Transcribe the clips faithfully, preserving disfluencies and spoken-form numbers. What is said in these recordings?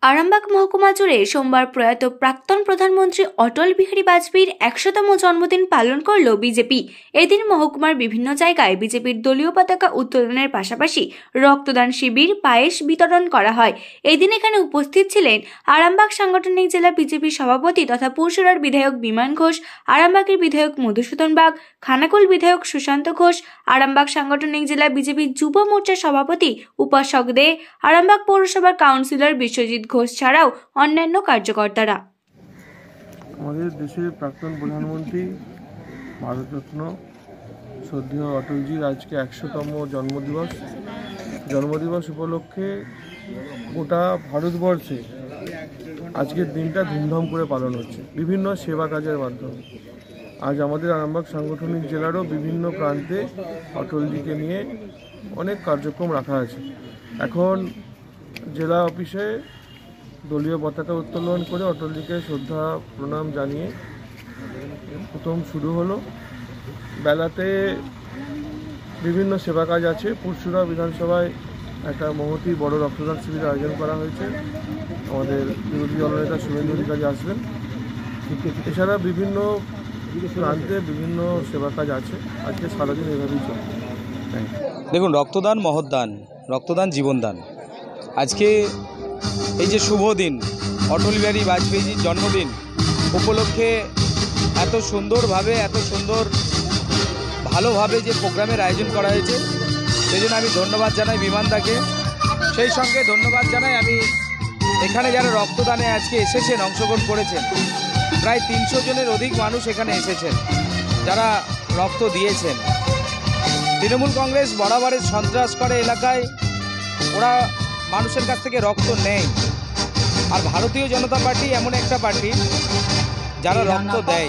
আরামবাগ মহকুমা জুড়ে সোমবার প্রয়াত প্রাক্তন প্রধানমন্ত্রী অটল বিহারী বাজপেয়ীর একশোতম জন্মদিন পালন করল বিজেপি। এদিন মহকুমার বিভিন্ন জায়গায় বিজেপির দলীয় পতাকা উত্তোলনের পাশাপাশি রক্তদান শিবির, পায়েস বিতরণ করা হয়। এই দিন এখানে উপস্থিত ছিলেন আরামবাগ সাংগঠনিক জেলা বিজেপির সভাপতি তথা পুরসুরার বিধায়ক বিমান ঘোষ, আরামবাগের বিধায়ক মধুসূদন বাগ, খানাকুল বিধায়ক সুশান্ত ঘোষ, আরামবাগ সাংগঠনিক জেলা বিজেপির যুব মোর্চার সভাপতি উপাসক দে, আরামবাগ পৌরসভার কাউন্সিলর বিশ্বজিৎ ঘোষ ছাড়াও অন্যান্য কার্যকর্তারা। আমাদের দেশের প্রাক্তন প্রধানমন্ত্রী ভারতরত্ন শ্রদ্ধেয় অটলজির আজকে একশোতম জন্মদিবস। জন্মদিবস উপলক্ষে গোটা ভারতবর্ষে আজকের দিনটা ধুমধাম করে পালন হচ্ছে বিভিন্ন সেবা কাজের মাধ্যমে। আজ আমাদের আরামবাগ সাংগঠনিক জেলারও বিভিন্ন প্রান্তে অটলজিকে নিয়ে অনেক কার্যক্রম রাখা আছে। এখন জেলা অফিসে দলীয় পতাকা উত্তোলন করে অটলজিকে শ্রদ্ধা প্রণাম জানিয়ে প্রথম শুরু হলো। বেলাতে বিভিন্ন সেবা কাজ আছে। পুরসুরা বিধানসভায় একটা মহতি বড় রক্তদান শিবিরের আয়োজন করা হয়েছে। আমাদের বিরোধী দলনেতা শুভেন্দু অধিকারী আসবেন। এছাড়া বিভিন্ন প্রান্তে বিভিন্ন সেবা কাজ আছে। আজকে সারাদিন এভাবেই চলবে। দেখুন, রক্তদান মহৎদান, রক্তদান জীবনদান। আজকে এই যে শুভ দিন, অটল বিহারী বাজপেয়ীজির জন্মদিন উপলক্ষে এত সুন্দরভাবে এত সুন্দর ভালোভাবে যে প্রোগ্রামের আয়োজন করা হয়েছে, সেই জন্য আমি ধন্যবাদ জানাই বিমানদাকে। সেই সঙ্গে ধন্যবাদ জানাই আমি এখানে যারা রক্তদানে আজকে এসেছেন, অংশগ্রহণ করেছেন। প্রায় তিনশো জনের অধিক মানুষ এখানে এসেছেন যারা রক্ত দিয়েছেন। তৃণমূল কংগ্রেস বরাবরের সন্ত্রাস করে এলাকায়, ওরা মানুষের কাছ থেকে রক্ত নেয়। আর ভারতীয় জনতা পার্টি এমন একটা পার্টি যারা রক্ত দেয়,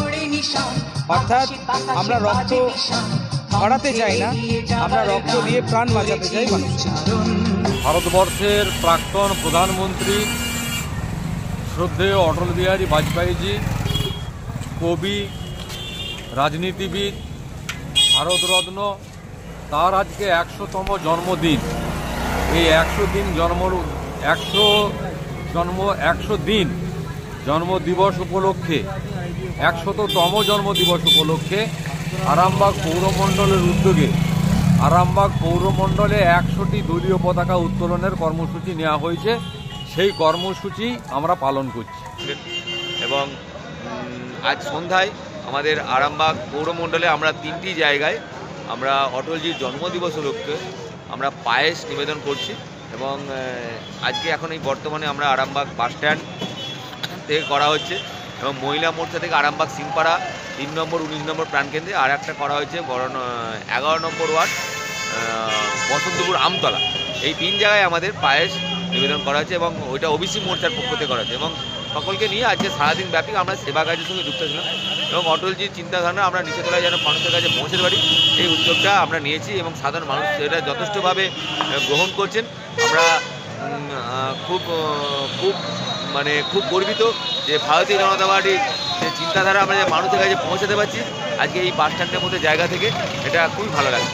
অর্থাৎ আমরা রক্ত ছড়াতে চাই না, আমরা রক্ত দিয়ে প্রাণ বাঁচাতে চাই মানুষ। ভারতবর্ষের প্রাক্তন প্রধানমন্ত্রী শ্রদ্ধেয় অটল বিহারী বাজপেয়ীজি কবি, রাজনীতিবিদ, ভারতরত্ন, তার আজকে একশোতম জন্মদিন। এই একশো দিন জন্ম একশো জন্ম একশো দিন জন্মদিবস উপলক্ষে একশততম জন্মদিবস উপলক্ষে আরামবাগ পৌরমণ্ডলের উদ্যোগে আরামবাগ পৌরমণ্ডলে একশোটি দলীয় পতাকা উত্তোলনের কর্মসূচি নেওয়া হয়েছে। সেই কর্মসূচি আমরা পালন করছি এবং আজ সন্ধ্যায় আমাদের আরামবাগ পৌরমণ্ডলে আমরা তিনটি জায়গায় আমরা অটলজির জন্মদিবস উপলক্ষে আমরা পায়েস নিবেদন করছি। এবং আজকে এখন এই বর্তমানে আমরা আরামবাগ বাসস্ট্যান্ড থেকে করা হচ্ছে এবং মহিলা মোর্চা থেকে আরামবাগ সিংপাড়া তিন নম্বর উনিশ নম্বর প্রাণকেন্দ্রে আর একটা করা হয়েছে বড় এগারো নম্বর ওয়ার্ড বসন্তপুর আমতলা। এই তিন জায়গায় আমাদের পায়েস নিবেদন করা হয়েছে এবং ওইটা ওবিসি মোর্চার পক্ষ থেকে করা হয়েছে এবং সকলকে নিয়ে আজকে সারাদিন ব্যাপী আমরা সেবা কাজের সঙ্গে যুক্ত ছিলাম এবং অটলজির চিন্তাধারণা আমরা নিচে তলায় যেন মানুষের কাছে পৌঁছে পারি, এই উদ্যোগটা আমরা নিয়েছি এবং সাধারণ মানুষ এটা যথেষ্টভাবে গ্রহণ করছেন। আমরা খুব খুব মানে খুব গর্বিত যে ভারতীয় জনতা পার্টির যে চিন্তাধারা আমরা যে মানুষের কাছে পৌঁছাতে পারছি আজকে এই বাস স্ট্যান্ডের মধ্যে জায়গা থেকে, এটা খুবই ভালো লাগে।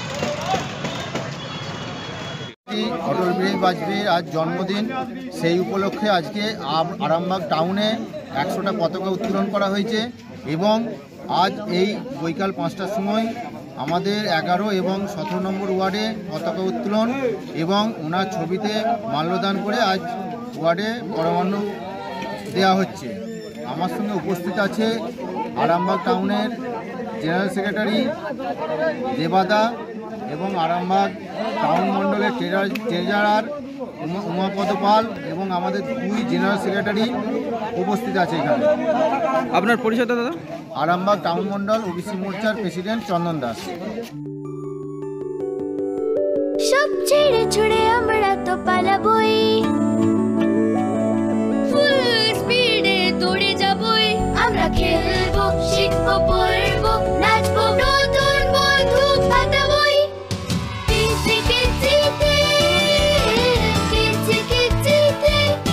অটল বিহারী বাজপেয়ীর আজ জন্মদিন, সেই উপলক্ষে আজকে আরামবাগ টাউনে একশোটা পতাকা উত্তোলন করা হয়েছে এবং আজ এই বৈকাল পাঁচটার সময় আমাদের এগারো এবং সতেরো নম্বর ওয়ার্ডে পতাকা উত্তোলন এবং ওনার ছবিতে মাল্যদান করে আজ ওয়ার্ডে পরমান্ন দেওয়া হচ্ছে। আমার সঙ্গে উপস্থিত আছে আরামবাগ টাউনের জেনারেল সেক্রেটারি দেবাদা এবং আরামবাগ টাউন মণ্ডলের ট্রেজারার উমাপদ পাল এবং আমাদের দুই জেনারেল সেক্রেটারি উপস্থিত আছে এখানে। আপনার পরিচয় দাদা? আরামবাগ টাউন মণ্ডল ওবিসি মোর্চার প্রেসিডেন্ট চন্দন দাস। সব ছেড়ে ছুড়ে আমরা তো পালাবই, ফুল স্পিডে দৌড়ে যাবই, আমরা খেলবো, শিখবো, পড়বো, নাচবো, নতুন বন্ধু পাতাবই।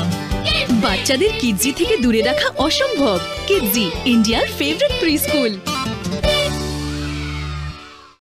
বাচ্চাদের কিডজি থেকে দূরে রাখা অসম্ভব। কিডজি, ইন্ডিয়ার ফেভারিট প্রি স্কুল।